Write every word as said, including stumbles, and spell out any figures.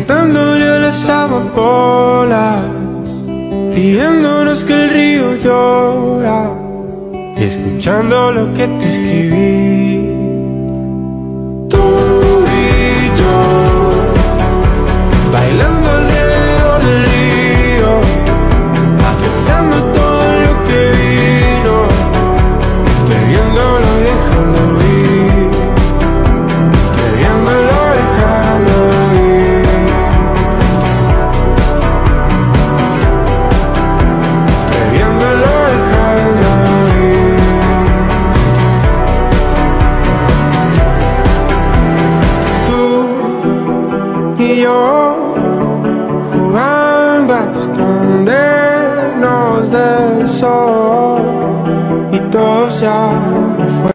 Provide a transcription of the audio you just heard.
cantándole a las amapolas, riéndonos que el río llora y escuchando lo que te escribí. Tú y yo bailando alrededor del río, aceptando todo lo que vino, bebiéndolo y dejando ir, bebiéndolo y dejando ir, bebiéndolo y dejando ir. Tú y yo jugando a escondernos del sol, y todo se fue.